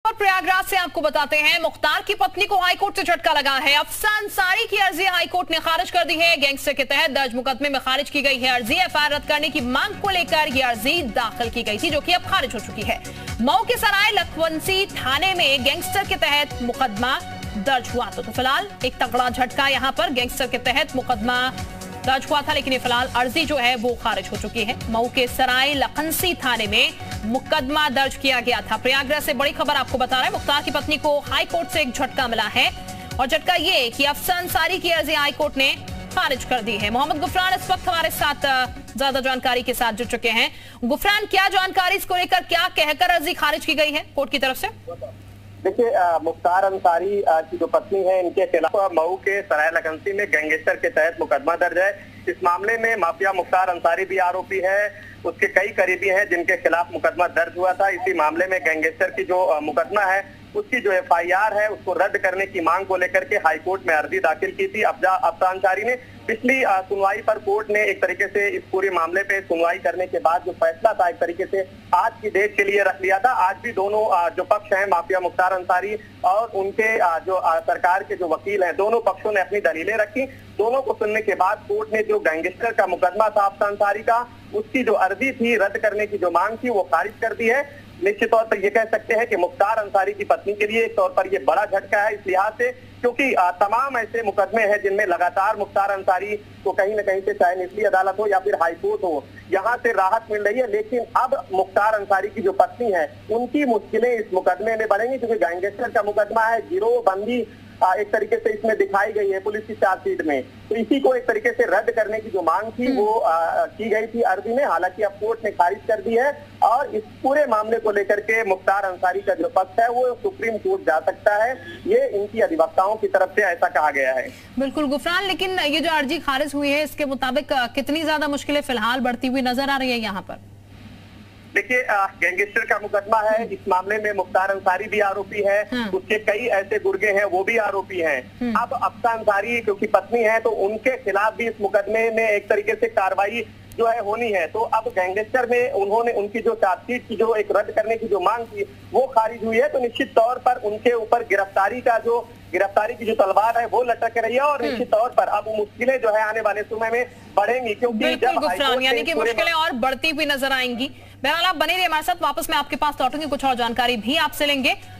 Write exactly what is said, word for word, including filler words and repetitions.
और प्रयागराज से आपको बताते हैं, मुख्तार की पत्नी को हाईकोर्ट से झटका लगा है। अफसा अंसारी की अर्जी हाईकोर्ट ने खारिज कर दी है। गैंगस्टर के तहत दर्ज मुकदमे में खारिज की गई है अर्जी। एफआईआर रद्द करने की मांग को लेकर यह अर्जी दाखिल की गई थी, जो कि अब खारिज हो चुकी है। मऊ के सराय लखवंसी थाने में गैंगस्टर के तहत मुकदमा दर्ज हुआ था। तो फिलहाल एक तगड़ा झटका यहाँ पर, गैंगस्टर के तहत मुकदमा दर्ज हुआ था, लेकिन ये फिलहाल अर्जी जो है वो खारिज हो चुकी है। मऊ के सराय लखनसी थाने में मुकदमा दर्ज किया गया था। प्रयागराज से बड़ी खबर आपको बता रहे हैं, मुख्तार की पत्नी को हाईकोर्ट से एक झटका मिला है, और झटका ये कि अफसा अंसारी की अर्जी हाईकोर्ट ने खारिज कर दी है। मोहम्मद गुफरान इस वक्त हमारे साथ ज्यादा जानकारी के साथ जुड़ चुके हैं। गुफरान, क्या जानकारी इसको लेकर, क्या कहकर अर्जी खारिज की गई है कोर्ट की तरफ से? देखिए, मुख्तार अंसारी की जो पत्नी है, इनके खिलाफ मऊ के सराय लखनसी में गैंगस्टर के तहत मुकदमा दर्ज है। इस मामले में माफिया मुख्तार अंसारी भी आरोपी है, उसके कई करीबी हैं जिनके खिलाफ मुकदमा दर्ज हुआ था। इसी मामले में गैंगस्टर की जो मुकदमा है, उसकी जो एफ आई आर है, उसको रद्द करने की मांग को लेकर के हाईकोर्ट में अर्जी दाखिल की थी अफसा अंसारी ने। पिछली सुनवाई पर कोर्ट ने एक तरीके से इस पूरे मामले पे सुनवाई करने के बाद जो फैसला था, एक तरीके से आज की डेट के लिए रख लिया था। आज भी दोनों जो पक्ष हैं, माफिया मुख्तार अंसारी और उनके जो सरकार के जो वकील हैं, दोनों पक्षों ने अपनी दलीलें रखी। दोनों को सुनने के बाद कोर्ट ने जो गैंगस्टर का मुकदमा था अफसा अंसारी का, उसकी जो अर्जी थी रद्द करने की जो मांग थी, वो खारिज कर दी है। निश्चित तौर पर ये कह सकते हैं कि मुख्तार अंसारी की पत्नी के लिए एक तौर पर ये बड़ा झटका है, इस लिहाज से क्योंकि तमाम ऐसे मुकदमे हैं जिनमें लगातार मुख्तार अंसारी को कहीं न कहीं से, चाहे निचली अदालत हो या फिर हाईकोर्ट हो, यहाँ से राहत मिल रही है। लेकिन अब मुख्तार अंसारी की जो पत्नी है, उनकी मुश्किलें इस मुकदमे में बढ़ेंगी, क्योंकि गैंगस्टर का मुकदमा है, गिरोहबंदी एक तरीके से इसमें दिखाई गई है पुलिस की चार्जशीट में। तो इसी को एक तरीके से रद्द करने की जो मांग थी वो आ, की गई थी अर्जी में। हालांकि अब कोर्ट ने खारिज कर दी है, और इस पूरे मामले को लेकर के मुख्तार अंसारी का जो पक्ष है वो सुप्रीम कोर्ट जा सकता है, ये इनकी अधिवक्ताओं की तरफ से ऐसा कहा गया है। बिल्कुल गुफरान, लेकिन ये जो अर्जी खारिज हुई है, इसके मुताबिक कितनी ज्यादा मुश्किलें फिलहाल बढ़ती हुई नजर आ रही है यहाँ पर? देखिए, गैंगस्टर का मुकदमा है, इस मामले में मुख्तार अंसारी भी आरोपी है, उसके कई ऐसे गुर्गे हैं वो भी आरोपी हैं। अब अफसा अंसारी क्योंकि पत्नी है, तो उनके खिलाफ भी इस मुकदमे में एक तरीके से कार्रवाई जो है होनी है। तो अब गैंगस्टर में उन्होंने उनकी जो चार्जशीट की जो एक रद्द करने की जो मांग थी वो खारिज हुई है, तो निश्चित तौर पर उनके ऊपर गिरफ्तारी का जो गिरफ्तारी की जो तलवार है वो लटक रही है, और निश्चित तौर पर अब मुश्किलें जो है आने वाले समय में बढ़ेंगी, क्योंकि जब गुफरान यानी कि मुश्किलें और बढ़ती हुई नजर आएंगी। बहरहाल आप बने रहिए हमारे साथ, वापस मैं आपके पास लौटूंगी, कुछ और जानकारी भी आपसे लेंगे।